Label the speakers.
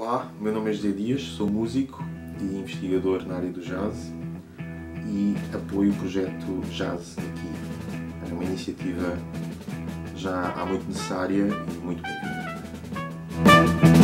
Speaker 1: Olá, meu nome é José Dias, sou músico e investigador na área do jazz e apoio o projeto Jazz aqui. É uma iniciativa já há muito necessária e muito bem-vinda.